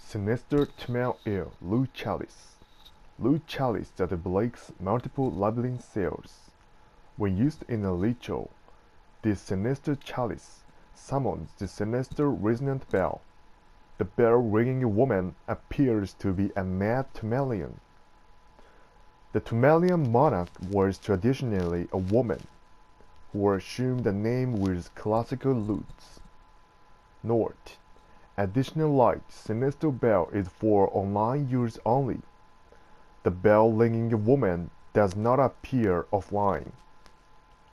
Sinister Smell Air Loot Chalice. Loot Chalice that breaks multiple labyrinth cells. When used in a ritual, this sinister chalice summons the sinister resonant bell. The bell-ringing woman appears to be a mad Tumelian. The Tumelian monarch was traditionally a woman, who assumed the name with classical roots. Note: additional light Sinister Bell is for online use only. The bell-ringing woman does not appear offline.